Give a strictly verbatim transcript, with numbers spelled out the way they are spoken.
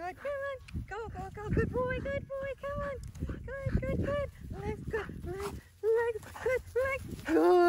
good. Come on. Go, go, go. Good boy, good boy. Come on. Good, good, good. Legs, good. Legs, legs, good, legs. Good.